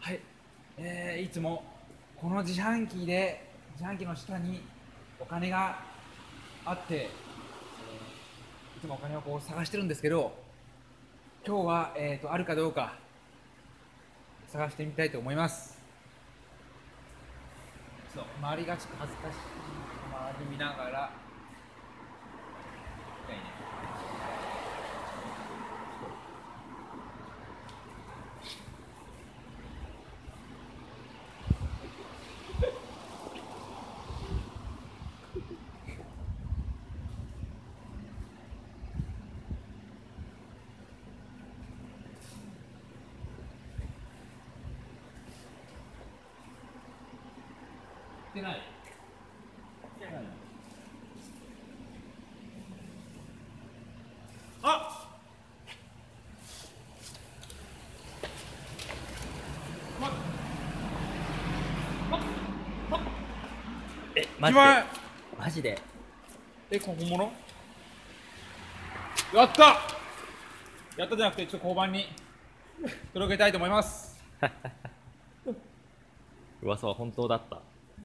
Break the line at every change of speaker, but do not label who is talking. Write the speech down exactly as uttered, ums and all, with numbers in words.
はい、えー、いつもこの自販機で自販機の下にお金があって、えーいつもお金をこう探してるんですけど、今日は、えー、とあるかどうか探してみたいと思います。そう、周りがちょっと恥ずかしい、周り見ながらみたいね。来てない来てないあま
え、マジで
一万円。
マジで
え、こ本物やったやったじゃなくて、ちょっと交番に届けたいと思います。
噂は本当だった。